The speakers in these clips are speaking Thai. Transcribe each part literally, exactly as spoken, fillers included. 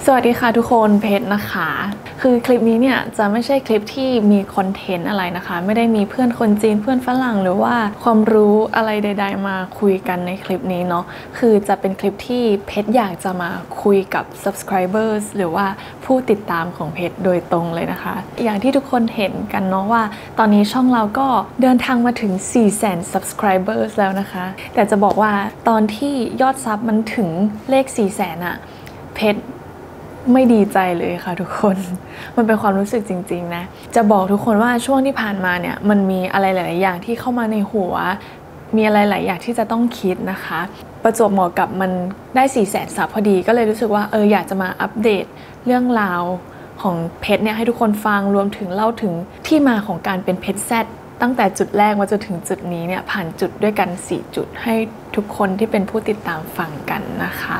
สวัสดีค่ะทุกคนเพชรนะคะคือคลิปนี้เนี่ยจะไม่ใช่คลิปที่มีคอนเทนต์อะไรนะคะไม่ได้มีเพื่อนคนจีนเพื่อนฝรั่งหรือว่าความรู้อะไรใดๆมาคุยกันในคลิปนี้เนาะคือจะเป็นคลิปที่เพชรอยากจะมาคุยกับ subscribers หรือว่าผู้ติดตามของเพชรโดยตรงเลยนะคะอย่างที่ทุกคนเห็นกันเนาะว่าตอนนี้ช่องเราก็เดินทางมาถึง สี่แสน subscribers แล้วนะคะแต่จะบอกว่าตอนที่ยอดซับมันถึงเลข สี่แสน อะเพชรไม่ดีใจเลยค่ะทุกคนมันเป็นความรู้สึกจริงๆนะจะบอกทุกคนว่าช่วงที่ผ่านมาเนี่ยมันมีอะไรหลายๆอย่างที่เข้ามาในหัวมีอะไรหลายอย่างที่จะต้องคิดนะคะประจวบเหมาะกับมันได้สี่แสนซับพอดีก็เลยรู้สึกว่าเอออยากจะมาอัปเดตเรื่องราวของเพชรเนี่ยให้ทุกคนฟังรวมถึงเล่าถึงที่มาของการเป็นเพชรแซดตั้งแต่จุดแรกมาจนถึงจุดนี้เนี่ยผ่านจุดด้วยกันสี่จุดให้ทุกคนที่เป็นผู้ติดตามฟังกันนะคะ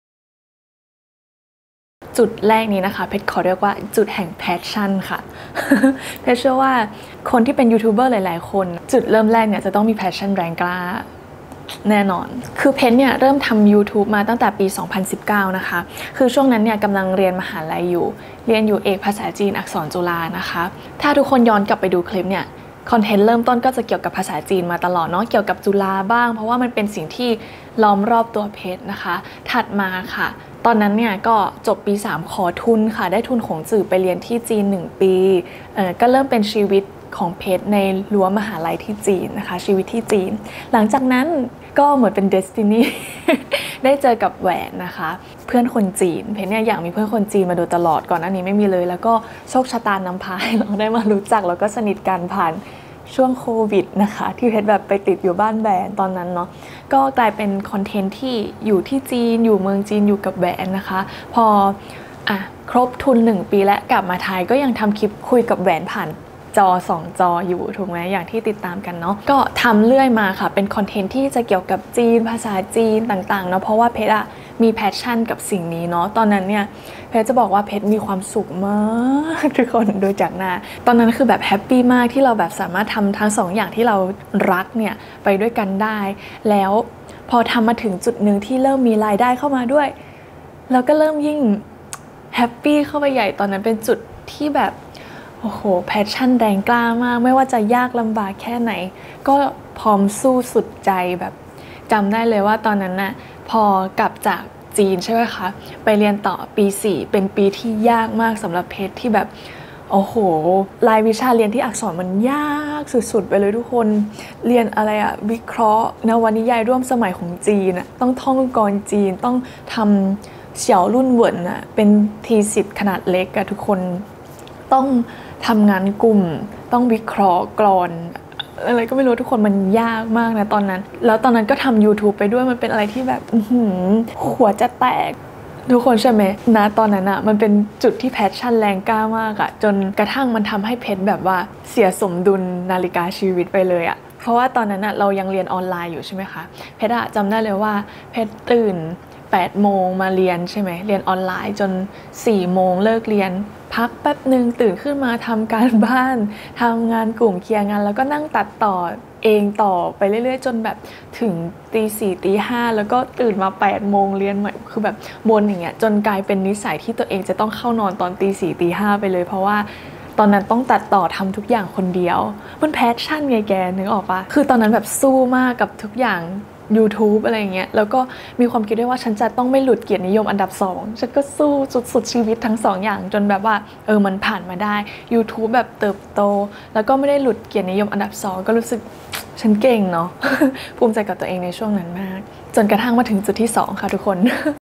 จุดแรกนี้นะคะเพชรขอเรียกว่าจุดแห่งแพชชั่นค่ะ เพชรเชื่อว่าคนที่เป็นยูทูบเบอร์หลายๆคนจุดเริ่มแรกเนี่ยจะต้องมีแพชชั่นแรงกล้าแน่นอนคือเพชรเนี่ยเริ่มทำ YouTube มาตั้งแต่ปี สองพันสิบเก้า นะคะคือช่วงนั้นเนี่ยกำลังเรียนมหาลัยอยู่เรียนอยู่เอกภาษาจีนอักษรจุฬานะคะถ้าทุกคนย้อนกลับไปดูคลิปเนี่ยคอนเทนต์เริ่มต้นก็จะเกี่ยวกับภาษาจีนมาตลอดเนาะเกี่ยวกับจุฬาบ้างเพราะว่ามันเป็นสิ่งที่ล้อมรอบตัวเพชรนะคะถัดมาค่ะตอนนั้นเนี่ยก็จบปีสามขอทุนค่ะได้ทุนของจื่อไปเรียนที่จีนหนึ่งปีเอ่อก็เริ่มเป็นชีวิตของเพชรในรั้วมหาลัยที่จีนนะคะชีวิตที่จีนหลังจากนั้นก็เหมือนเป็นเดสตินี ได้เจอกับแหวนนะคะเพื่อนคนจีนเพชรเนี่ยอยากมีเพื่อนคนจีนมาโดยตลอดก่อนหน้านี้ไม่มีเลยแล้วก็โชคชะตานำพาให้เราได้มารู้จักแล้วก็สนิทกันผ่านช่วงโควิดนะคะที่เพชรแบบไปติดอยู่บ้านแหวนตอนนั้นเนาะก็กลายเป็นคอนเทนต์ที่อยู่ที่จีนอยู่เมืองจีนอยู่กับแหวนนะคะพออ่ะครบทุนหนึ่งปีและกลับมาไทยก็ยังทำคลิปคุยกับแหวนผ่านจอสองจออยู่ถูกไหมอย่างที่ติดตามกันเนาะก็ทำเรื่อยมาค่ะเป็นคอนเทนต์ที่จะเกี่ยวกับจีนภาษาจีนต่างๆเนาะเพราะว่าเพชรอะมีแพชชั่นกับสิ่งนี้เนาะตอนนั้นเนี่ยเพชรจะบอกว่าเพชรมีความสุขมากทุกคนดูจากหน้าตอนนั้นคือแบบแฮปปี้มากที่เราแบบสามารถทำทั้งสองอย่างที่เรารักเนี่ยไปด้วยกันได้แล้วพอทำมาถึงจุดหนึ่งที่เริ่มมีรายได้เข้ามาด้วยเราก็เริ่มยิ่งแฮปปี้เข้าไปใหญ่ตอนนั้นเป็นจุดที่แบบโอ้โหแพชชั่นแรงกล้ามากไม่ว่าจะยากลำบากแค่ไหนก็พร้อมสู้สุดใจแบบจำได้เลยว่าตอนนั้นน่ะพอกลับจากจีนใช่ไหมคะไปเรียนต่อปีสี่เป็นปีที่ยากมากสำหรับเพชรที่แบบโอ้โหรายวิชาเรียนที่อักษรมันยากสุดๆไปเลยทุกคนเรียนอะไรอะวิเคราะห์นวนิยายร่วมสมัยของจีนอะต้องท่องกลจีนต้องทำเสี่ยวรุ่นเหวินอะเป็นทีสิทธ์ขนาดเล็กอะทุกคนต้องทำงานกลุ่มต้องวิเคราะห์กลอนอะไรก็ไม่รู้ทุกคนมันยากมากนะตอนนั้นแล้วตอนนั้นก็ทำ YouTube ไปด้วยมันเป็นอะไรที่แบบหัวจะแตกทุกคนใช่ไหมนะตอนนั้นอะมันเป็นจุดที่แพชชั่นแรงกล้ามากอะจนกระทั่งมันทำให้เพชรแบบว่าเสียสมดุลนาฬิกาชีวิตไปเลยอะเพราะว่าตอนนั้นอะเรายังเรียนออนไลน์อยู่ใช่ไหมคะเพชรอะจำได้เลยว่าเพชรตื่นแปดโมงมาเรียนใช่ไหมเรียนออนไลน์จนสี่โมงเลิกเรียนพักแป๊บหนึ่งตื่นขึ้นมาทำการบ้านทำงานกลุ่มเคลียร์งานแล้วก็นั่งตัดต่อเองต่อไปเรื่อยๆจนแบบถึงตีสี่ตีห้าแล้วก็ตื่นมาแปดโมงเรียนใหม่คือแบบบนอย่างเงี้ยจนกลายเป็นนิสัยที่ตัวเองจะต้องเข้านอนตอนตีสี่ตีห้าไปเลยเพราะว่าตอนนั้นต้องตัดต่อทำทุกอย่างคนเดียวมันแพชชั่นไงแกนึกออกปะคือตอนนั้นแบบสู้มากกับทุกอย่างYouTube อะไรเงี้ยแล้วก็มีความคิดด้วยว่าฉันจะต้องไม่หลุดเกียรตินิยมอันดับสองฉันก็สู้สุดๆชีวิตทั้งสองอย่างจนแบบว่าเออมันผ่านมาได้ YouTube แบบเติบโตแล้วก็ไม่ได้หลุดเกียรตินิยมอันดับสองก็รู้สึกฉันเก่งเนาะ ภูมิใจกับตัวเองในช่วงนั้นมากจนกระทั่งมาถึงจุดที่สองค่ะทุกคน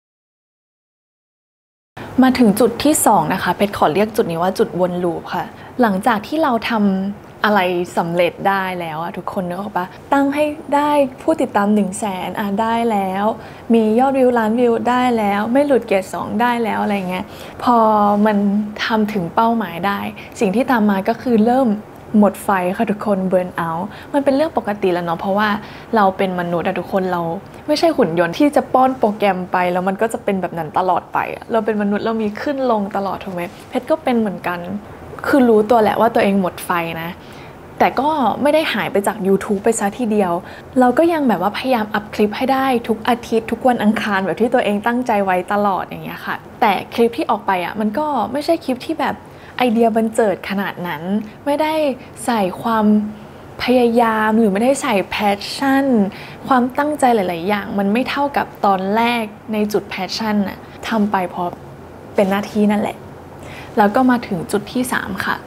มาถึงจุดที่สองนะคะเพชรขอเรียกจุดนี้ว่าจุดวนลูปค่ะหลังจากที่เราทำอะไรสำเร็จได้แล้วอะทุกคนนึกออกปะตั้งให้ได้ผู้ติดตามหนึ่งแสนอ่ะได้แล้วมียอดวิวล้านวิวได้แล้วไม่หลุดเกรดสองได้แล้วอะไรเงี้ยพอมันทำถึงเป้าหมายได้สิ่งที่ตามมาก็คือเริ่มหมดไฟค่ะทุกคนเบิร์นเอาท์มันเป็นเรื่องปกติแล้วเนาะเพราะว่าเราเป็นมนุษย์อะทุกคนเราไม่ใช่หุ่นยนต์ที่จะป้อนโปรแกรมไปแล้วมันก็จะเป็นแบบนั้นตลอดไปเราเป็นมนุษย์เรามีขึ้นลงตลอดถูกไหมเพชรก็เป็นเหมือนกันคือรู้ตัวแหละว่าตัวเองหมดไฟนะแต่ก็ไม่ได้หายไปจาก YouTube ไปซะทีเดียวเราก็ยังแบบว่าพยายามอัพคลิปให้ได้ทุกอาทิตย์ทุกวันอังคารแบบที่ตัวเองตั้งใจไว้ตลอดอย่างเงี้ยค่ะแต่คลิปที่ออกไปอ่ะมันก็ไม่ใช่คลิปที่แบบไอเดียบันเจิดขนาดนั้นไม่ได้ใส่ความพยายามหรือไม่ได้ใส่แพชชั่นความตั้งใจหลายๆอย่างมันไม่เท่ากับตอนแรกในจุดแพชชั่นน่ะทำไปเพราะเป็นหน้าที่นั่นแหละแล้วก็มาถึงจุดที่สามค่ะ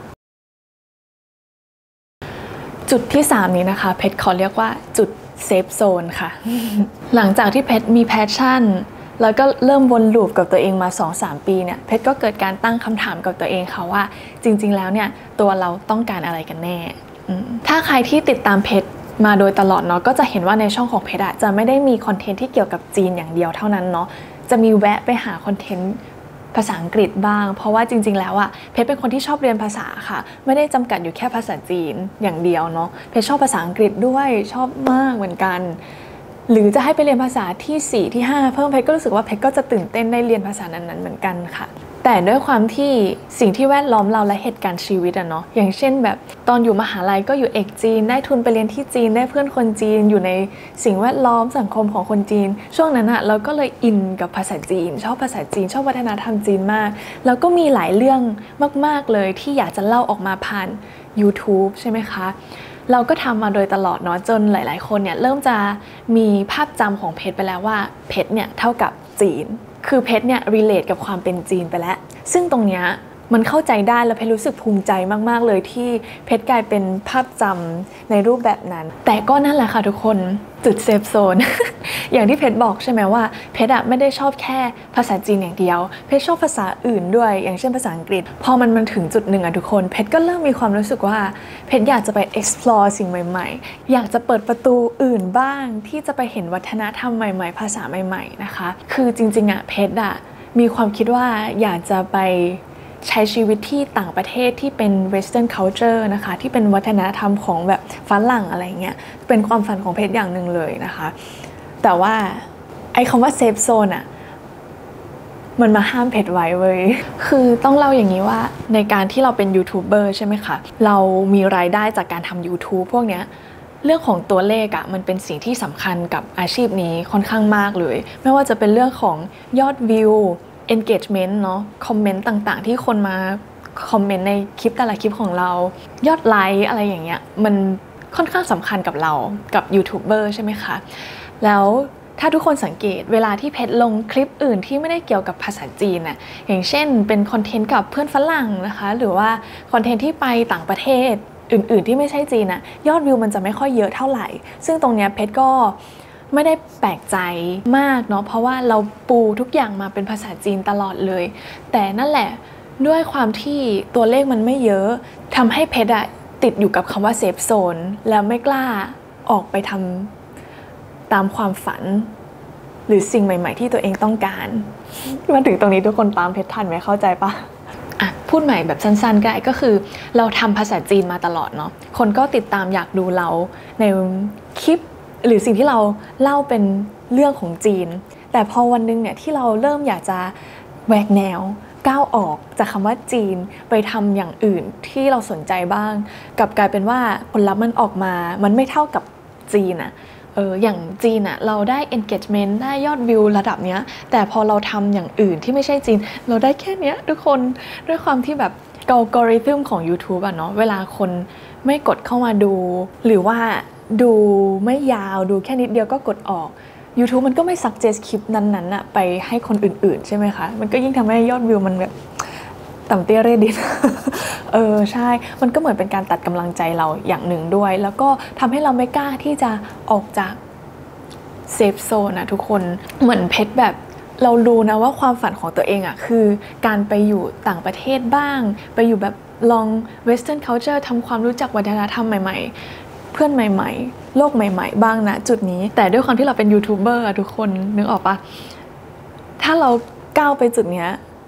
จุดที่สามนี้นะคะเพชรขอเรียกว่าจุดเซฟโซนค่ะ หลังจากที่เพชรมีแพชชั่นแล้วก็เริ่มวนลูปกับตัวเองมา สองถึงสาม ปีเนี่ยเพชรก็เกิดการตั้งคำถามกับตัวเองค่ะว่าจริงๆแล้วเนี่ยตัวเราต้องการอะไรกันแน่ถ้าใครที่ติดตามเพชรมาโดยตลอดเนาะก็จะเห็นว่าในช่องของเพชรจะไม่ได้มีคอนเทนต์ที่เกี่ยวกับจีนอย่างเดียวเท่านั้นเนาะจะมีแวะไปหาคอนเทนต์ภาษาอังกฤษบ้างเพราะว่าจริงๆแล้วอะเพชรเป็นคนที่ชอบเรียนภาษาค่ะไม่ได้จำกัดอยู่แค่ภาษาจีนอย่างเดียวเนาะเพชรชอบภาษาอังกฤษด้วยชอบมากเหมือนกันหรือจะให้ไปเรียนภาษาที่สี่ที่ห้าเพิ่มเพชรก็รู้สึกว่าเพชรก็จะตื่นเต้นได้เรียนภาษานั้นๆเหมือนกันค่ะแต่ด้วยความที่สิ่งที่แวดล้อมเราและเหตุการณ์ชีวิตอะเนาะอย่างเช่นแบบตอนอยู่มหาลัยก็อยู่เอกจีนได้ทุนไปเรียนที่จีนได้เพื่อนคนจีนอยู่ในสิ่งแวดล้อมสังคมของคนจีนช่วงนั้นอะเราก็เลยอินกับภาษาจีนชอบภาษาจีนชอบวัฒนธรรมจีนมากแล้วก็มีหลายเรื่องมากๆเลยที่อยากจะเล่าออกมาผ่าน YouTube ใช่ไหมคะเราก็ทำมาโดยตลอดเนาะจนหลายๆคนเนี่ยเริ่มจะมีภาพจำของเพชรไปแล้วว่าเพชรเนี่ยเท่ากับจีนคือเพชรเนี่ย relate กับความเป็นจีนไปแล้วซึ่งตรงเนี้ยมันเข้าใจได้และเพชรรู้สึกภูมิใจมากๆเลยที่เพชรกลายเป็นภาพจำในรูปแบบนั้นแต่ก็นั่นแหละค่ะทุกคนจุดเซฟโซน อย่างที่เพชรบอกใช่ไหมว่าเพชรไม่ได้ชอบแค่ภาษาจีนอย่างเดียวเพชรชอบภาษาอื่นด้วยอย่างเช่นภาษาอังกฤษพอมันมันถึงจุดหนึ่งอะทุกคนเพชรก็เริ่มมีความรู้สึกว่าเพชรอยากจะไป explore สิ่งใหม่ๆอยากจะเปิดประตูอื่นบ้างที่จะไปเห็นวัฒนธรรมใหม่ๆภาษาใหม่ๆนะคะคือจริงๆอะเพชรอะมีความคิดว่าอยากจะไปใช้ชีวิตที่ต่างประเทศที่เป็น western culture นะคะที่เป็นวัฒนธรรมของแบบฝรั่งอะไรเงี้ยเป็นความฝันของเพชรอย่างหนึ่งเลยนะคะแต่ว่าไอ้คำว่า safe zone อะมันมาห้ามเพชรไว้เว้ยคือต้องเล่าอย่างนี้ว่าในการที่เราเป็นยูทูบเบอร์ใช่ไหมคะเรามีรายได้จากการทำ YouTube พวกเนี้ยเรื่องของตัวเลขอะมันเป็นสิ่งที่สำคัญกับอาชีพนี้ค่อนข้างมากเลยไม่ว่าจะเป็นเรื่องของยอดวิวengagement เนาะคอมเมนต์ต่างๆที่คนมาคอมเมนต์ในคลิปแต่ละคลิปของเรายอดไลค์อะไรอย่างเงี้ยมันค่อนข้างสำคัญกับเรากับยูทูบเบอร์ใช่ไหมคะแล้วถ้าทุกคนสังเกตเวลาที่เพชรลงคลิปอื่นที่ไม่ได้เกี่ยวกับภาษาจีนน่ะอย่างเช่นเป็นคอนเทนต์กับเพื่อนฝรั่งนะคะหรือว่าคอนเทนต์ที่ไปต่างประเทศอื่นๆที่ไม่ใช่จีนน่ะยอดวิวมันจะไม่ค่อยเยอะเท่าไหร่ซึ่งตรงเนี้ยเพชรก็ไม่ได้แปลกใจมากเนาะเพราะว่าเราปูทุกอย่างมาเป็นภาษาจีนตลอดเลยแต่นั่นแหละด้วยความที่ตัวเลขมันไม่เยอะทำให้เพชรอะติดอยู่กับคำว่าเซฟโซนแล้วไม่กล้าออกไปทำตามความฝันหรือสิ่งใหม่ๆที่ตัวเองต้องการมาถึงตรงนี้ทุกคนตามเพชรทันไหมเข้าใจปะอ่ะพูดใหม่แบบสั้นๆก็ได้ก็คือเราทำภาษาจีนมาตลอดเนาะคนก็ติดตามอยากดูเราในคลิปหรือสิ่งที่เราเล่าเป็นเรื่องของจีนแต่พอวันนึงเนี่ยที่เราเริ่มอยากจะแหวกแนวก้าวออกจากคำว่าจีนไปทำอย่างอื่นที่เราสนใจบ้างกลับกลายเป็นว่าผลลัพธ์มันออกมามันไม่เท่ากับจีนอะเอออย่างจีนอะเราได้ engagement ได้ยอดวิวระดับเนี้ยแต่พอเราทำอย่างอื่นที่ไม่ใช่จีนเราได้แค่เนี้ยทุกคนด้วยความที่แบบอัลกอริทึมของ YouTube อะเนาะเวลาคนไม่กดเข้ามาดูหรือว่าดูไม่ยาวดูแค่นิดเดียวก็กดออก YouTube มันก็ไม่ suggest คลิปนั้นๆอะไปให้คนอื่นๆใช่ไหมคะมันก็ยิ่งทำให้ยอดวิวมันแบบต่ำเตี้ยเรดิน เออใช่มันก็เหมือนเป็นการตัดกำลังใจเราอย่างหนึ่งด้วยแล้วก็ทำให้เราไม่กล้าที่จะออกจากเซฟโซนนะทุกคนเหมือนเพชรแบบเรารู้นะว่าความฝันของตัวเองอะคือการไปอยู่ต่างประเทศบ้างไปอยู่แบบลอง western culture ทำความรู้จักวัฒนธรรมใหม่ๆเพื่อนใหม่ๆโลกใหม่ๆบ้างนะจุดนี้แต่ด้วยความที่เราเป็นยูทูบเบอร์อะทุกคนนึกออกปะถ้าเราก้าวไปจุดเนี้ย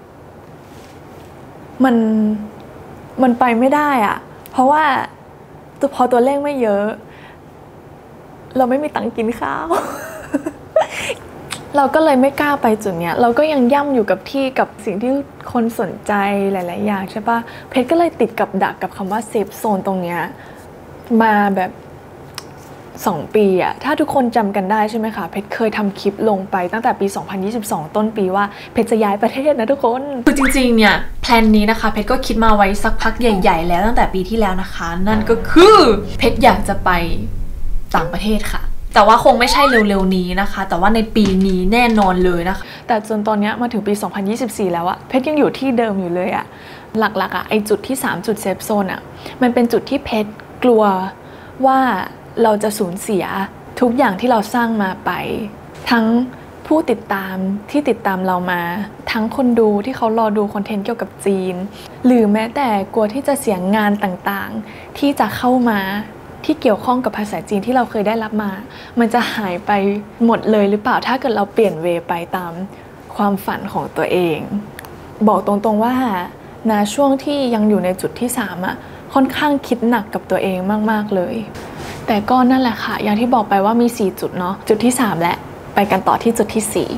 มันมันไปไม่ได้อะเพราะว่าพอตัวเลขไม่เยอะเราไม่มีตังค์กินข้าว เราก็เลยไม่กล้าไปจุดเนี้ยเราก็ยังย่ำอยู่กับที่กับสิ่งที่คนสนใจหลายๆอย่างใช่ปะเพชรก็เลยติดกับดักกับคำว่าเซฟโซนตรงเนี้ยมาแบบสองปีอะถ้าทุกคนจำกันได้ใช่ไหมคะเพชรเคยทำคลิปลงไปตั้งแต่ปีสองพันยี่สิบสองต้นปีว่าเพชรจะย้ายประเทศนะทุกคนคือจริงๆเนี่ยแพลนนี้นะคะเพชรก็คิดมาไว้สักพักใหญ่ๆแล้วตั้งแต่ปีที่แล้วนะคะนั่นก็คือเพชรอยากจะไปต่างประเทศค่ะแต่ว่าคงไม่ใช่เร็วๆนี้นะคะแต่ว่าในปีนี้แน่นอนเลยนะคะแต่จนตอนนี้มาถึงปีสองพันยี่สิบสี่แล้วอะเพชรยังอยู่ที่เดิมอยู่เลยอะหลักๆอะไอจุดที่สามจุดเซฟโซนอะมันเป็นจุดที่เพชรกลัวว่าเราจะสูญเสียทุกอย่างที่เราสร้างมาไปทั้งผู้ติดตามที่ติดตามเรามาทั้งคนดูที่เขารอดูคอนเทนต์เกี่ยวกับจีนหรือแม้แต่กลัวที่จะเสียงานต่างๆที่จะเข้ามาที่เกี่ยวข้องกับภาษาจีนที่เราเคยได้รับมามันจะหายไปหมดเลยหรือเปล่าถ้าเกิดเราเปลี่ยนเวไปตามความฝันของตัวเองบอกตรงๆว่าณช่วงที่ยังอยู่ในจุดที่สามอะค่อนข้างคิดหนักกับตัวเองมากๆเลยแต่ก็นั่นแหละค่ะอย่างที่บอกไปว่ามีสี่จุดเนาะจุดที่สามและไปกันต่อที่จุดที่สี่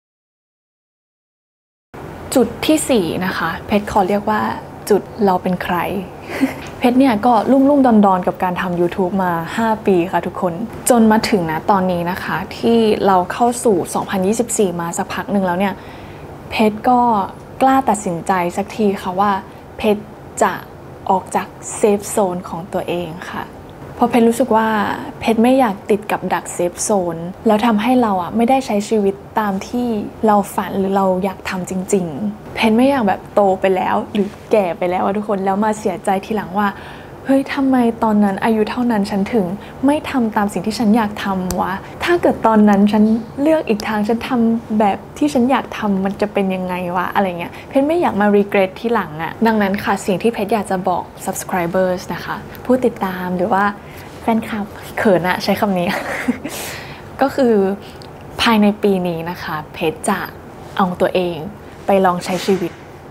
จุดที่สี่นะคะเพชรขอเรียกว่าจุดเราเป็นใคร เพชรเนี่ยก็ลุ่มลุ่มดอนดอนกับการทำ YouTube มาห้าปีค่ะทุกคนจนมาถึงนะตอนนี้นะคะที่เราเข้าสู่สองพันยี่สิบสี่มาสักพักหนึ่งแล้วเนี่ยเพชรก็กล้าตัดสินใจสักทีค่ะว่าเพชรจะออกจากเซฟโซนของตัวเองค่ะเพราะเพชรรู้สึกว่าเพชรไม่อยากติดกับดักเซฟโซนแล้วทำให้เราอ่ะไม่ได้ใช้ชีวิตตามที่เราฝันหรือเราอยากทำจริงๆเพชรไม่อยากแบบโตไปแล้วหรือแก่ไปแล้วทุกคนแล้วมาเสียใจทีหลังว่าเฮ้ยทำไมตอนนั้นอายุเท่านั้นฉันถึงไม่ทำตามสิ่งที่ฉันอยากทำวะถ้าเกิดตอนนั้นฉันเลือกอีกทางฉันทำแบบที่ฉันอยากทำมันจะเป็นยังไงวะอะไรเงี้ยเพชรไม่อยากมา regret ที่หลังอะดังนั้นค่ะสิ่งที่เพชรอยากจะบอก subscribers นะคะผู้ติดตามหรือว่าแฟนคลับเขินอะใช้คำนี้ ก็คือภายในปีนี้นะคะเพชรจะเอาตัวเองไปลองใช้ชีวิต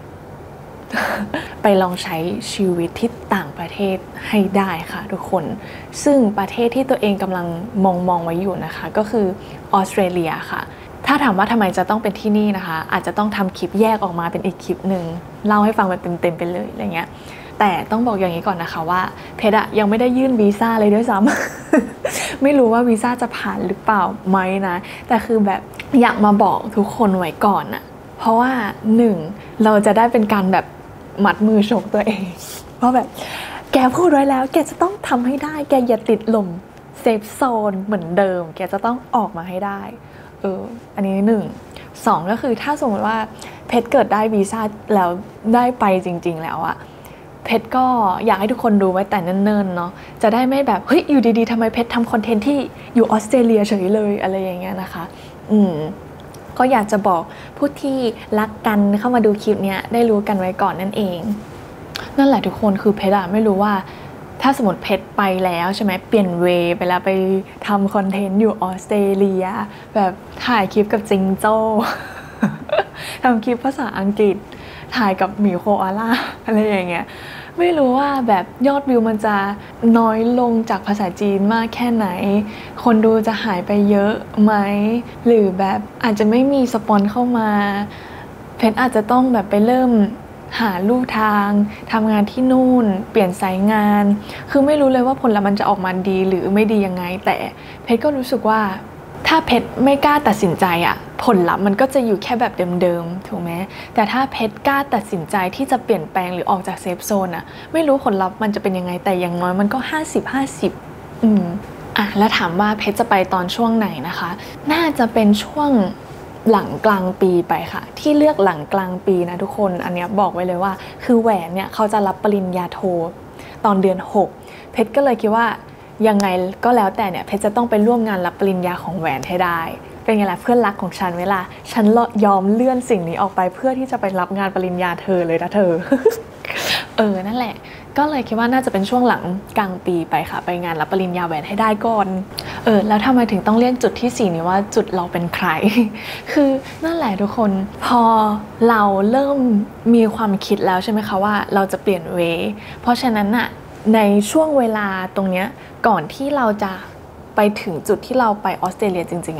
ไปลองใช้ชีวิตที่ต่างประเทศให้ได้ค่ะทุกคนซึ่งประเทศที่ตัวเองกำลังมองมองไว้อยู่นะคะก็คือออสเตรเลียค่ะถ้าถามว่าทำไมจะต้องเป็นที่นี่นะคะอาจจะต้องทำคลิปแยกออกมาเป็นอีกคลิปหนึ่งเล่าให้ฟังแบบเต็มๆไปเลยอะไรเงี้ยแต่ต้องบอกอย่างนี้ก่อนนะคะว่าเพชรอะยังไม่ได้ยื่นวีซ่าเลยด้วยซ้ำ ไม่รู้ว่าวีซ่าจะผ่านหรือเปล่าไหมนะแต่คือแบบอยากมาบอกทุกคนไว้ก่อนอะเพราะว่าหนึ่งเราจะได้เป็นการแบบมัดมือชกตัวเองเพราะแบบแกพูดไว้แล้วแกจะต้องทำให้ได้แกอย่าติดลมเซฟโซนเหมือนเดิมแกจะต้องออกมาให้ได้เอออันนี้หนึ่งสองก็คือถ้าสมมติว่าเพชรเกิดได้วีซ่าแล้วได้ไปจริงๆแล้วอะเพชรก็อยากให้ทุกคนรู้ไว้แต่เนิ่นๆเนาะจะได้ไม่แบบเฮ้ยอยู่ดีๆทำไมเพชรทำคอนเทนต์ที่อยู่ออสเตรเลียเฉยเลยอะไรอย่างเงี้ยนะคะอืมก็อยากจะบอกผู้ที่รักกันเข้ามาดูคลิปเนี้ยได้รู้กันไว้ก่อนนั่นเองนั่นแหละทุกคนคือเพชรอะไม่รู้ว่าถ้าสมมติเพชรไปแล้วใช่ไหมเปลี่ยนเวย์ไปแล้วไปทำคอนเทนต์อยู่ออสเตรเลียแบบถ่ายคลิปกับจิงโจ้ ทำคลิปภาษาอังกฤษถ่ายกับหมีโคอาล่าอะไรอย่างเงี้ยไม่รู้ว่าแบบยอดวิวมันจะน้อยลงจากภาษาจีนมากแค่ไหนคนดูจะหายไปเยอะไหมหรือแบบอาจจะไม่มีสปอนเข้ามาเพชรอาจจะต้องแบบไปเริ่มหาลู่ทางทำงานที่นู่นเปลี่ยนสายงานคือไม่รู้เลยว่าผลลัพธ์มันจะออกมาดีหรือไม่ดียังไงแต่เพชรก็รู้สึกว่าถ้าเพชรไม่กล้าตัดสินใจอะผลลัพธ์มันก็จะอยู่แค่แบบเดิมๆถูกไหมแต่ถ้าเพชรกล้าตัดสินใจที่จะเปลี่ยนแปลงหรือออกจากเซฟโซนอะไม่รู้ผลลัพธ์มันจะเป็นยังไงแต่อย่างน้อยมันก็ห้าสิบ ห้าสิบอืมอ่ะแล้วถามว่าเพชรจะไปตอนช่วงไหนนะคะน่าจะเป็นช่วงหลังกลางปีไปค่ะที่เลือกหลังกลางปีนะทุกคนอันนี้บอกไว้เลยว่าคือแหวนเนี่ยเขาจะรับปริญญาโทตอนเดือนหกเพชรก็เลยคิดว่ายังไงก็แล้วแต่เนี่ยเพชรจะต้องไปร่วมงานรับปริญญาของแหวนให้ได้เป็นไงล่ะเพื่อนรักของฉันเวลาฉันยอมเลื่อนสิ่งนี้ออกไปเพื่อที่จะไปรับงานปริญญาเธอเลยนะเธอ เออนั่นแหละก็เลยคิดว่าน่าจะเป็นช่วงหลังกลางปีไปค่ะไปงานรับปริญญาแหวนให้ได้ก่อนเออแล้วทำไมถึงต้องเรียกจุดที่สี่นี้ว่าจุดเราเป็นใคร คือนั่นแหละทุกคนพอเราเริ่มมีความคิดแล้วใช่ไหมคะว่าเราจะเปลี่ยนเวเพราะฉะนั้นน่ะในช่วงเวลาตรงเนี้ยก่อนที่เราจะไปถึงจุดที่เราไปออสเตรเลียจริงๆอะ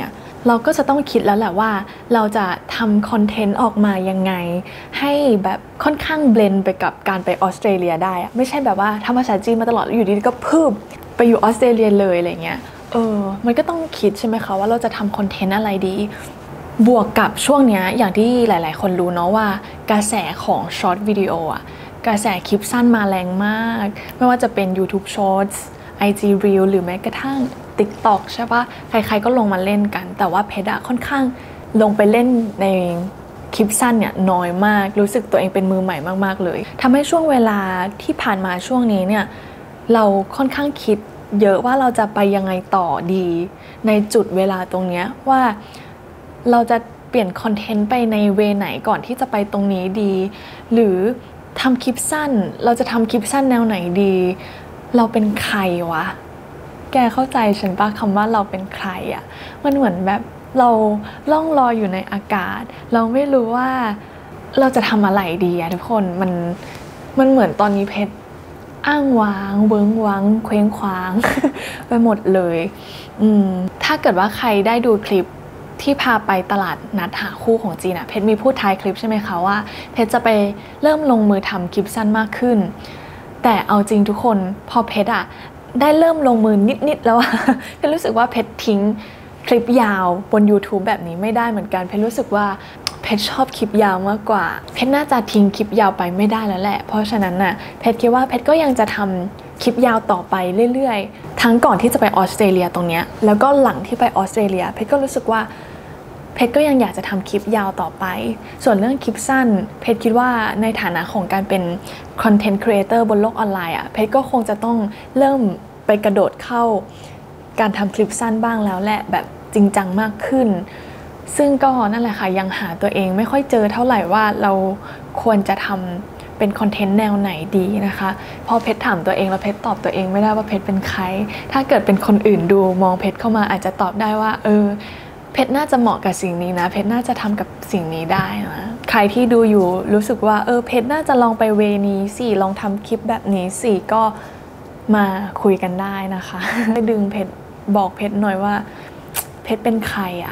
เราก็จะต้องคิดแล้วแหละว่าเราจะทำคอนเทนต์ออกมายังไงให้แบบค่อนข้างเบลนด์ไปกับการไปออสเตรเลียได้อะไม่ใช่แบบว่าทำภาษาจีนมาตลอดอยู่ดีก็พึบไปอยู่ออสเตรเลียเลยอะไรเงี้ยเออมันก็ต้องคิดใช่ไหมคะว่าเราจะทำคอนเทนต์อะไรดีบวกกับช่วงนี้อย่างที่หลายๆคนรู้เนาะว่ากระแสของช็อตวิดีโออะกระแสคลิปสั้นมาแรงมากไม่ว่าจะเป็น YouTube Shorts ไอ จี Reel หรือแม้กระทั่ง TikTok ใช่ปะใครๆก็ลงมาเล่นกันแต่ว่าเพชรอะค่อนข้างลงไปเล่นในคลิปสั้นเนี่ยน้อยมากรู้สึกตัวเองเป็นมือใหม่มากๆเลยทำให้ช่วงเวลาที่ผ่านมาช่วงนี้เนี่ยเราค่อนข้างคิดเยอะว่าเราจะไปยังไงต่อดีในจุดเวลาตรงเนี้ยว่าเราจะเปลี่ยนคอนเทนต์ไปในเวไหนก่อนที่จะไปตรงนี้ดีหรือทำคลิปสั้นเราจะทำคลิปสั้นแนวไหนดีเราเป็นใครวะแกเข้าใจฉันปะคำว่าเราเป็นใครอะ่ะมันเหมือนแบบเราล่องลอยอยู่ในอากาศเราไม่รู้ว่าเราจะทำอะไรดีอะทุกคนมันมันเหมือนตอนนี้เพชรอ้างว้างเวิ้งว้างเคว้งคว้าง ไปหมดเลยอืมถ้าเกิดว่าใครได้ดูคลิปที่พาไปตลาดนัดหาคู่ของจีนอะเพชรมีพูดท้ายคลิปใช่ไหมคะว่าเพชรจะไปเริ่มลงมือทำคลิปสั้นมากขึ้นแต่เอาจริงทุกคนพอเพชรอะได้เริ่มลงมือนิดๆแล้วอะเพชรรู้สึกว่าเพชรทิ้งคลิปยาวบน YouTube แบบนี้ไม่ได้เหมือนกันเพชรรู้สึกว่าเพชรชอบคลิปยาวมากกว่าเพชรน่าจะทิ้งคลิปยาวไปไม่ได้แล้วแหละเพราะฉะนั้นน่ะเพชรคิดว่าเพชรก็ยังจะทำคลิปยาวต่อไปเรื่อยๆทั้งก่อนที่จะไปออสเตรเลียตรงเนี้ยแล้วก็หลังที่ไปออสเตรเลียเพชรก็รู้สึกว่าเพชรก็ยังอยากจะทำคลิปยาวต่อไปส่วนเรื่องคลิปสั้นเพชรคิดว่าในฐานะของการเป็นคอนเทนต์ครีเอเตอร์บนโลกออนไลน์อ่ะเพชรก็คงจะต้องเริ่มไปกระโดดเข้าการทำคลิปสั้นบ้างแล้วแหละแบบจริงจังมากขึ้นซึ่งก็นั่นแหละค่ะยังหาตัวเองไม่ค่อยเจอเท่าไหร่ว่าเราควรจะทำเป็นคอนเทนต์แนวไหนดีนะคะพอเพชรถามตัวเองแล้วเพชรตอบตัวเองไม่ได้ว่าเพชรเป็นใครถ้าเกิดเป็นคนอื่นดูมองเพชรเข้ามาอาจจะตอบได้ว่าเออเพชรน่าจะเหมาะกับสิ่งนี้นะเพชรน่าจะทำกับสิ่งนี้ได้นะใครที่ดูอยู่รู้สึกว่าเออเพชรน่าจะลองไปเวนี้สิลองทำคลิปแบบนี้สิก็มาคุยกันได้นะคะให้ดึงเพชรบอกเพชรหน่อยว่าเพชรเป็นใครอะ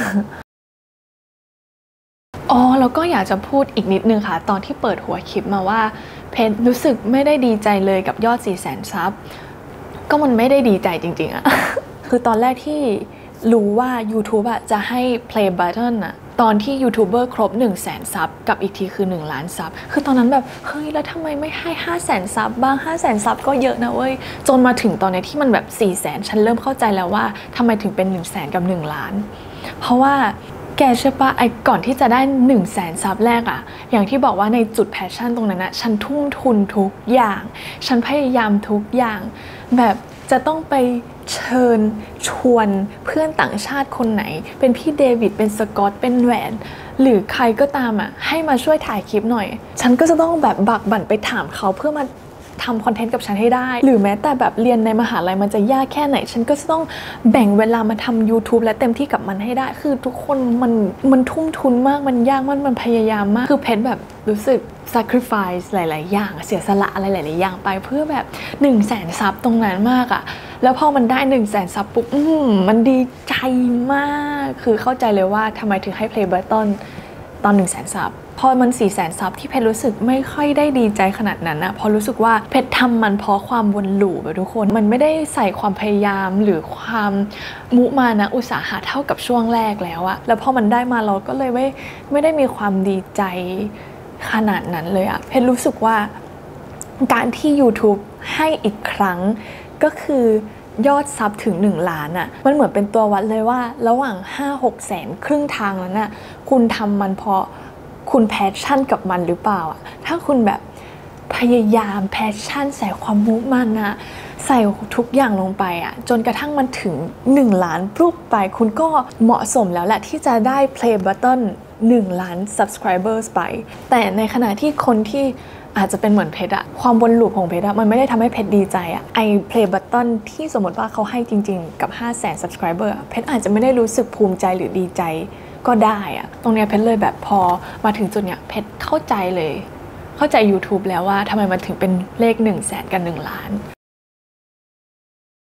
อ๋อแล้วก็อยากจะพูดอีกนิดนึงค่ะตอนที่เปิดหัวคลิปมาว่าเพชรรู้สึกไม่ได้ดีใจเลยกับยอด สี่แสน ซับก็มันไม่ได้ดีใจจริงๆอะ คือตอนแรกที่รู้ว่า YouTube อะจะให้ play button อะตอนที่ยูทูบเบอร์ครบ หนึ่งแสน ซับกับอีกทีคือหนึ่งล้านซับคือตอนนั้นแบบเฮ้ยแล้วทำไมไม่ให้ ห้าแสน ซับบ้าง ห้าแสน ซับก็เยอะนะเว้ยจนมาถึงตอนนี้ที่มันแบบ สี่แสน ฉันเริ่มเข้าใจแล้วว่าทำไมถึงเป็น หนึ่งแสน กับ หนึ่ง ล้านเพราะว่าแกใช่ปะไอ้ก่อนที่จะได้หนึ่งแสนซับแรกอะอย่างที่บอกว่าในจุดแพชชั่นตรงนั้นอะฉันทุ่มทุนทุกอย่างฉันพยายามทุกอย่างแบบจะต้องไปเชิญชวนเพื่อนต่างชาติคนไหนเป็นพี่เดวิดเป็นสกอตเป็นแหวนหรือใครก็ตามอะให้มาช่วยถ่ายคลิปหน่อยฉันก็จะต้องแบบบักบั่นไปถามเขาเพื่อมาทำคอนเทนต์กับฉันให้ได้หรือแม้แต่แบบเรียนในมหาลัยมันจะยากแค่ไหนฉันก็จะต้องแบ่งเวลามาทำ YouTube และเต็มที่กับมันให้ได้คือทุกคนมันมันทุ่มทุนมากมันยากมันมันพยายามมากคือเพชรแบบรู้สึก sacrifice หลายๆอย่างเสียสละอะไรหลายๆอย่างไปเพื่อแบบ หนึ่งแสน ซับตรงนั้นมากอะแล้วพอมันได้ หนึ่งแสน ซับปุ๊บอืมมันดีใจมากคือเข้าใจเลยว่าทำไมถึงให้ play button ตอน หนึ่งแสน ซับพอมัน สี่แสน ซับที่เพชรรู้สึกไม่ค่อยได้ดีใจขนาดนั้นนะเพราะรู้สึกว่าเพชรทำมันเพราะความวนลูปอะทุกคนมันไม่ได้ใส่ความพยายามหรือความมุมานะอุตสาหะเท่ากับช่วงแรกแล้วอะแล้วพอมันได้มาเราก็เลยไม่ไม่ได้มีความดีใจขนาดนั้นเลยอะเพชรรู้สึกว่าการที่ YouTube ให้อีกครั้งก็คือยอดซับถึงหนึ่งล้านอะมันเหมือนเป็นตัววัดเลยว่าระหว่าง ห้าหก แสนครึ่งทางนั้นอะคุณทำมันเพราะคุณแพชชั่นกับมันหรือเปล่าอะถ้าคุณแบบพยายามแพชชั่นใส่ความมุ่งมั่นนะใส่ทุกอย่างลงไปอะจนกระทั่งมันถึงหนึ่งล้านปุ๊บไปคุณก็เหมาะสมแล้วแหละที่จะได้ play button หนึ่งล้าน subscribers ไปแต่ในขณะที่คนที่อาจจะเป็นเหมือนเพชรอะความวนลูปของเพชรอะมันไม่ได้ทำให้เพชรดีใจอะไอ play button ที่สมมติว่าเขาให้จริงๆกับ ห้าแสน subscriber เพชรอาจจะไม่ได้รู้สึกภูมิใจหรือดีใจก็ได้อะตรงเนี้ยเพชรเลยแบบพอมาถึงจุดเนี้ยเพชรเข้าใจเลยเข้าใจ YouTube แล้วว่าทำไมมันถึงเป็นเลขหนึ่งแสนกับหนึ่งล้าน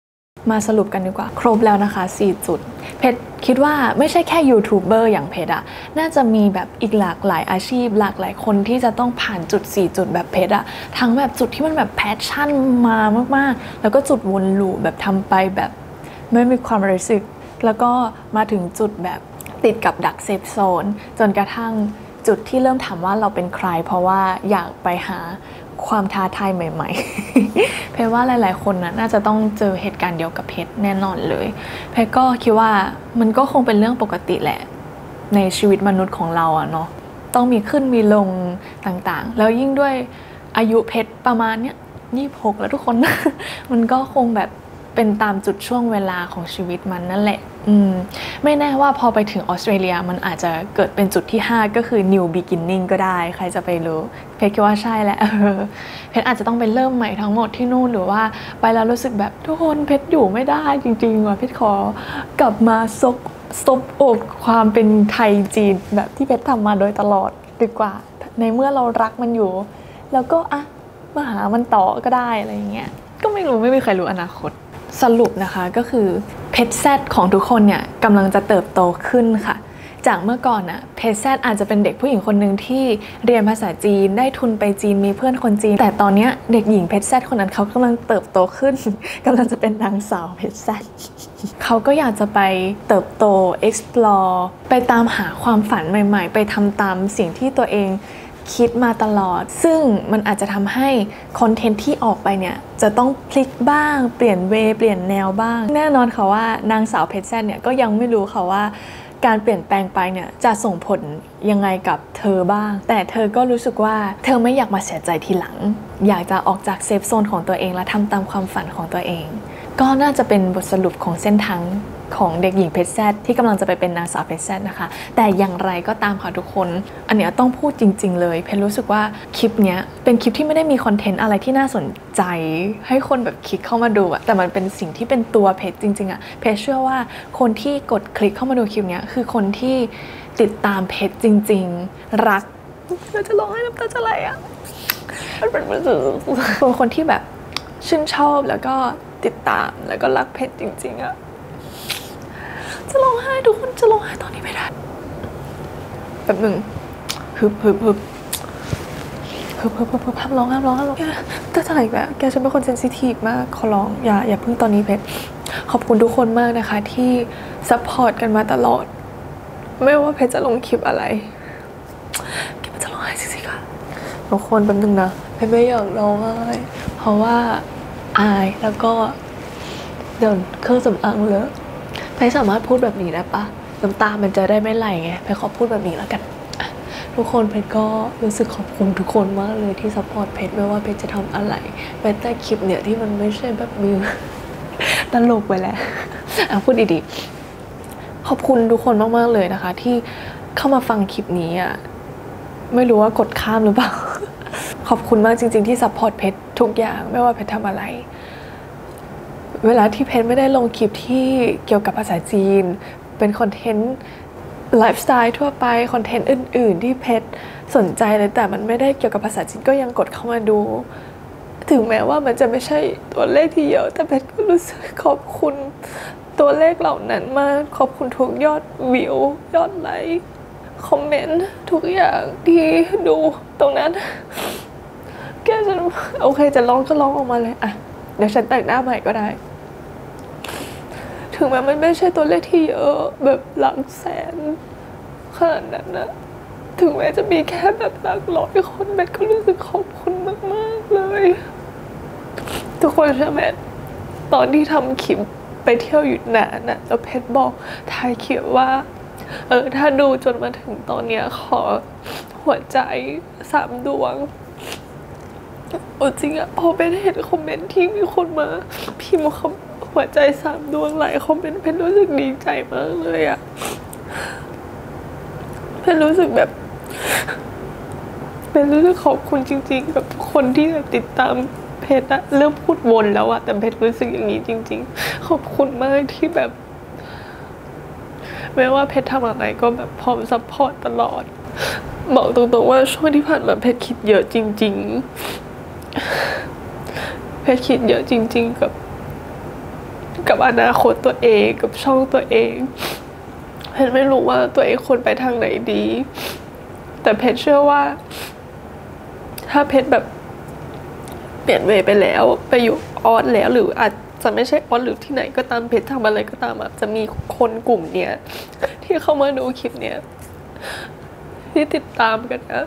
มาสรุปกันดีกว่าครบแล้วนะคะสี่จุดเพชรคิดว่าไม่ใช่แค่ยูทูบเบอร์อย่างเพชรอะน่าจะมีแบบอีกหลากหลายอาชีพหลากหลายคนที่จะต้องผ่านจุดสี่จุดแบบเพชรอะทั้งแบบจุดที่มันแบบแพชชั่นมามากๆแล้วก็จุดวนลูปแบบทำไปแบบไม่มีความรู้สึกแล้วก็มาถึงจุดแบบติดกับดักเซฟโซนจนกระทั่งจุดที่เริ่มถามว่าเราเป็นใครเพราะว่าอยากไปหาความท้าทายใหม่ๆ เพชรว่าหลายๆคนนะน่าจะต้องเจอเหตุการณ์เดียวกับเพชรแน่นอนเลยเพชรก็คิดว่ามันก็คงเป็นเรื่องปกติแหละในชีวิตมนุษย์ของเราอะเนาะต้องมีขึ้นมีลงต่างๆแล้วยิ่งด้วยอายุเพชรประมาณเนี้ยยี่สิบหกแล้วทุกคน มันก็คงแบบเป็นตามจุดช่วงเวลาของชีวิตมันนั่นแหละอืมไม่แน่ว่าพอไปถึงออสเตรเลียมันอาจจะเกิดเป็นจุดที่ห้าก็คือ new beginning ก็ได้ใครจะไปรู้เพชรคิดว่าใช่แหละเพชรอาจจะต้องไปเริ่มใหม่ทั้งหมดที่นู่นหรือว่าไปแล้วรู้สึกแบบทุกคนเพชรอยู่ไม่ได้จริงๆว่ะเพชรขอกลับมาซบซบอกความเป็นไทยจีนแบบที่เพชรทำมาโดยตลอดดีกว่าในเมื่อเรารักมันอยู่แล้วก็อ่ะมาหามันต่อก็ได้อะไรอย่างเงี้ยก็ไม่รู้ไม่มีใครรู้อนาคตสรุปนะคะก็คือเพชรแซดของทุกคนเนี่ยกำลังจะเติบโตขึ้นค่ะจากเมื่อก่อนน่ะเพชรแซดอาจจะเป็นเด็กผู้หญิงคนหนึ่งที่เรียนภาษาจีนได้ทุนไปจีนมีเพื่อนคนจีนแต่ตอนนี้เด็กหญิงเพชรแซดคนนั้นเขากำลังเติบโตขึ้น กำลังจะเป็นนางสาวเพชรแซด เขาก็อยากจะไปเติบโต explore ไปตามหาความฝันใหม่ๆไปทำตามสิ่งที่ตัวเองคิดมาตลอดซึ่งมันอาจจะทำให้คอนเทนต์ที่ออกไปเนี่ยจะต้องพลิกบ้างเปลี่ยนเวย์เปลี่ยนแนวบ้างแน่นอนค่ะว่านางสาวเพชรแซดเนี่ยก็ยังไม่รู้ค่ะว่าการเปลี่ยนแปลงไปเนี่ยจะส่งผลยังไงกับเธอบ้างแต่เธอก็รู้สึกว่าเธอไม่อยากมาเสียใจทีหลังอยากจะออกจากเซฟโซนของตัวเองและทำตามความฝันของตัวเองก็น่าจะเป็นบทสรุปของเส้นทางของเด็กหญิงเพชรแซดที่กำลังจะไปเป็นนางสาวเพชรแซดนะคะแต่อย่างไรก็ตามค่ะทุกคนอันเนี้ยต้องพูดจริงๆเลยเพชรรู้สึกว่าคลิปเนี้ยเป็นคลิปที่ไม่ได้มีคอนเทนต์อะไรที่น่าสนใจให้คนแบบคลิกเข้ามาดูอะแต่มันเป็นสิ่งที่เป็นตัวเพชรจริงๆอะเพชรเชื่อว่าคนที่กดคลิกเข้ามาดูคลิปเนี้ยคือคนที่ติดตามเพชรจริงๆรักเราจะร้องไห้น้ำตาจะไหลอะมันเป็นคนที่แบบชื่นชอบแล้วก็ติดตามแล้วก็รักเพชรจริงๆอะจะร้องไห้ทุกคนจะร้องไห้ตอนนี้ไม่ได้แบบหนึ่งฮึบฮึบฮึบฮึบฮึบฮึบฮึบห้ามร้องห้ามร้องห้ามร้องแกจะอะไรแบบแกฉันเป็นคนเซนซิทีฟมากขอร้องอย่าอย่าเพิ่งตอนนี้เพชรขอบคุณทุกคนมากนะคะที่ซัพพอร์ตกันมาตลอดไม่ว่าเพชรจะลงคลิปอะไรแกมันจะร้องไห้จริงๆค่ะทุกคนแป๊บนึงนะเพชรไม่อยากร้องไห้เพราะว่าอายแล้วก็เดี๋ยวเครื่องสำอางเลอะเพชรสามารถพูดแบบนี้ได้ปะน้ำตามันจะได้ไม่ไหลไงเพชรขอพูดแบบนี้แล้วกันทุกคนเพชรก็รู้สึกขอบคุณทุกคนมากเลยที่ซัพพอร์ตเพชรไม่ว่าเพชรจะทำอะไรแม้แต่คลิปเนี่ยที่มันไม่ใช่แบบมือตลกไปแล้วอ่ะพูดดีๆขอบคุณทุกคนมากๆเลยนะคะที่เข้ามาฟังคลิปนี้อ่ะไม่รู้ว่ากดข้ามหรือเปล่า ขอบคุณมากจริงๆที่ซัพพอร์ตเพชรทุกอย่างไม่ว่าเพชรทำอะไรเวลาที่เพชรไม่ได้ลงคลิปที่เกี่ยวกับภาษาจีนเป็นคอนเทนต์ไลฟ์สไตล์ทั่วไปคอนเทนต์อื่นๆที่เพชรสนใจเลยแต่มันไม่ได้เกี่ยวกับภาษาจีนก็ยังกดเข้ามาดูถึงแม้ว่ามันจะไม่ใช่ตัวเลขที่เยอะแต่เพชรก็รู้สึกขอบคุณตัวเลขเหล่านั้นมากขอบคุณทุกยอดวิวยอดไลค์คอมเมนต์ทุกอย่างที่ดูตรงนั้นแกจะโอเคจะร้องก็ร้องออกมาเลยอะเดี๋ยวฉันแต่งหน้าใหม่ก็ได้ถึงแม้มันไม่ใช่ตัวเลขที่เยอะแบบหลักแสนขนาดนั้นนะถึงแม้จะมีแค่แบบหลักร้อยคนแม่ก็รู้สึกขอบคุณมากๆเลยทุกคนใช่ไหมตอนที่ทำคลิปไปเที่ยวหยุดนานนะแล้วเพชรบอกท้ายคลิปว่าเออถ้าดูจนมาถึงตอนเนี้ยขอหัวใจสามดวงโอ้จริงอะพอไปเห็นคอมเมนต์ที่มีคนมาพิมพ์คำหัวใจสามดวงหลายคอมเมนต์เพชรรู้สึกดีใจมากเลยอะเพชรรู้สึกแบบเพชรรู้สึกขอบคุณจริงๆกับคนที่ติดตามเพชรอะเริ่มพูดวนแล้วอะแต่เพชรรู้สึกอย่างนี้จริงๆขอบคุณมากที่แบบไม่ว่าเพชรทำอะไรก็แบบพร้อมซัพพอร์ตตลอดบอกตรงๆว่าช่วงที่ผ่านมาเพชรคิดเยอะจริงๆเพชรคิดเยอะจริงๆกับกับอนาคตตัวเองกับช่องตัวเองเพชรไม่รู้ว่าตัวเองควรไปทางไหนดีแต่เพชรเชื่อว่าถ้าเพชรแบบเปลี่ยนเวย์ไปแล้วไปอยู่ออสแล้วหรืออาจจะไม่ใช่ออสหรือที่ไหนก็ตามเพชรทำอะไรก็ตามจะมีคนกลุ่มเนี้ยที่เข้ามาดูคลิปเนี้ยที่ติดตามกันนะ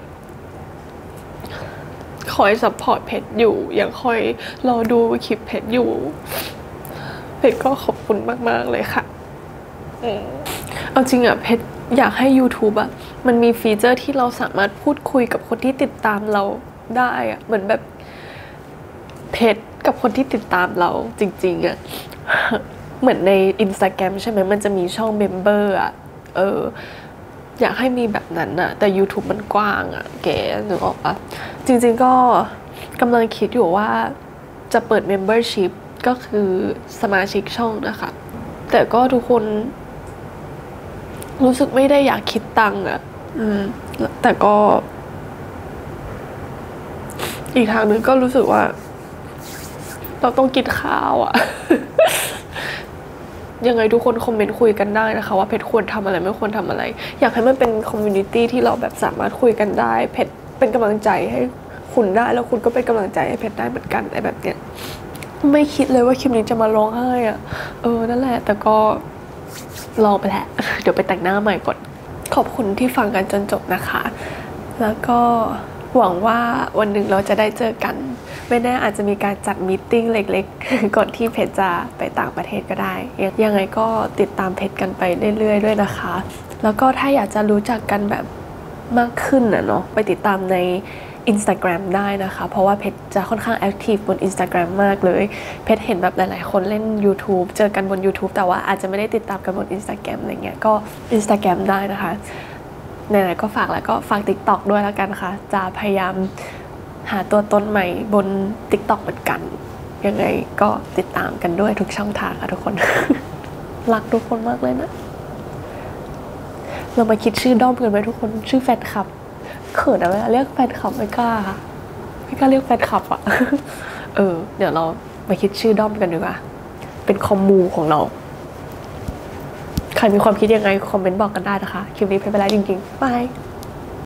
คอยซัพพอร์ตเพชรอยู่ยังคอยรอดูคลิปเพชรอยู่เพชรก็ขอบคุณมากๆเลยค่ะเอาจริงอะเพชรอยากให้ YouTube อะมันมีฟีเจอร์ที่เราสามารถพูดคุยกับคนที่ติดตามเราได้อะเหมือนแบบเพชรกับคนที่ติดตามเราจริงๆอะเหมือนใน Instagram ใช่ไหมมันจะมีช่องเมมเบอร์อะเอออยากให้มีแบบนั้นอะแต่ YouTube มันกว้างอะแกนึกออกปะจริงๆก็กำลังคิดอยู่ว่าจะเปิด Membership ก็คือสมาชิกช่องนะคะแต่ก็ทุกคนรู้สึกไม่ได้อยากคิดตังค์อะอืมแต่ก็อีกทางนึงก็รู้สึกว่าเราต้องกินข้าวอะ ยังไงทุกคนคอมเมนต์คุยกันได้นะคะว่าเพชรควรทำอะไรไม่ควรทำอะไรอยากให้มันเป็นคอมมูนิตี้ที่เราแบบสามารถคุยกันได้เพชรเป็นกำลังใจให้คุณได้แล้วคุณก็เป็นกำลังใจให้เพชรได้เหมือนกันไอ้แบบเนี้ยไม่คิดเลยว่าคลิปนี้จะมาร้องไห้อะเออนั่นแหละแต่ก็รอไปแหละเดี๋ยวไปแต่งหน้าใหม่ก่อนขอบคุณที่ฟังกันจนจบนะคะแล้วก็หวังว่าวันหนึ่งเราจะได้เจอกันไม่แน่อาจจะมีการจัดมีตติ้งเล็กๆก่อนที่เพชรจะไปต่างประเทศก็ได้ยังไงก็ติดตามเพชรกันไปเรื่อยๆด้วยนะคะแล้วก็ถ้าอยากจะรู้จักกันแบบมากขึ้นนะเนาะไปติดตามใน Instagram ได้นะคะเพราะว่าเพชรจะค่อนข้างแอคทีฟบน Instagram มากเลยเพชรเห็นแบบหลายๆคนเล่น YouTube เจอกันบน YouTube แต่ว่าอาจจะไม่ได้ติดตามกันบน Instagram อะไรเงี้ยก็ Instagram ได้นะคะไหนๆก็ฝากแล้วก็ฝาก TikTok ด้วยแล้วกันนะคะจะพยายามหาตัวตนใหม่บน TikTok เหมือนกันยังไงก็ติดตามกันด้วยทุกช่องทางค่ะทุกคน รักทุกคนมากเลยนะเรามาคิดชื่อด้อมกันไหมทุกคนชื่อแฟนคลับเขินอะไรเรียกแฟนคลับไม่กล้าไม่กล้าเรียกแฟนคลับอะ เออเดี๋ยวเรามาคิดชื่อด้อมกันดีกว่าเป็นคอมมูของเราใครมีความคิดยังไงคอมเมนต์บอกกันได้นะคะคลิปนี้ไปแล้วจริงๆบาย